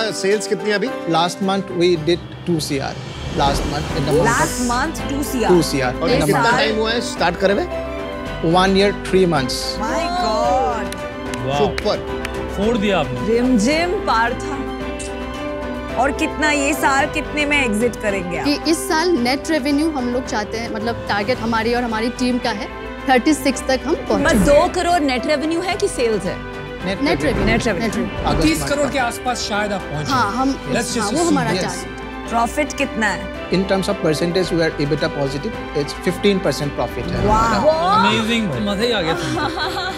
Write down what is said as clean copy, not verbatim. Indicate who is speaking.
Speaker 1: Sales कितनी है अभी?
Speaker 2: Last month we did 2 CR. Last month in the month
Speaker 3: 2 CR.
Speaker 2: 2 CR.
Speaker 1: और कितना टाइम हुआ है स्टार्ट करे हुए?
Speaker 2: 1 year 3 months.
Speaker 3: My God.
Speaker 1: Super.
Speaker 4: फोड़ दिया आपने।
Speaker 3: रिमझिम पार्था। और कितना ये साल कितने में एग्जिट करेंगे आप?
Speaker 5: कि इस साल नेट रेवेन्यू हम लोग चाहते हैं, मतलब टारगेट हमारी और हमारी टीम का है 36 तक हम पहुंचे।
Speaker 3: 2 करोड़ नेट रेवेन्यू है कि सेल्स है?
Speaker 5: नेट रेवेन्यू
Speaker 4: 30 करोड़ के आसपास शायद आप पहुंचे।
Speaker 5: हाँ, हम वो हमारा टारगेट।
Speaker 3: प्रॉफिट कितना है?
Speaker 2: In terms of percentage, we are EBITDA positive. It's 15% profit.
Speaker 3: Wow.
Speaker 4: Amazing, मजा ही आ गया।